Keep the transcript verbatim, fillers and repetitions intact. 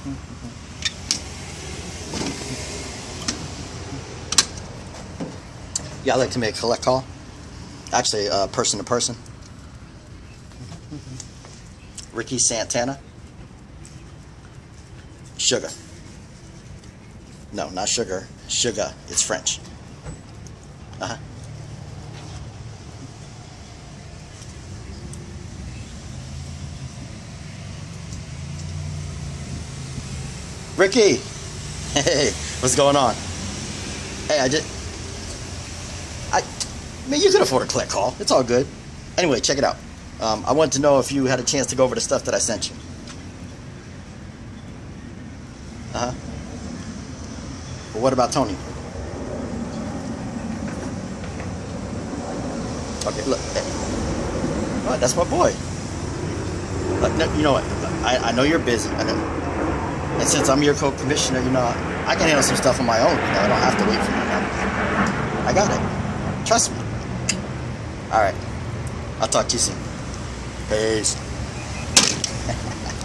Yeah, I'd like to make a collect call. Actually, uh, person to person. Ricky Santana. Sugar. No, not sugar. Sugar. It's French. Uh-huh. Ricky! Hey, what's going on? Hey, I just... I... I mean, you could afford a click call. It's all good. Anyway, check it out. Um, I wanted to know if you had a chance to go over the stuff that I sent you. Uh-huh. Well, what about Tony? Okay, look. Hey. Oh, that's my boy. Look, no, you know what? I, I know you're busy. I know. And since I'm your co-commissioner, you know, I can handle some stuff on my own. You know, I don't have to wait for you now. I got it. Trust me. All right. I'll talk to you soon. Peace.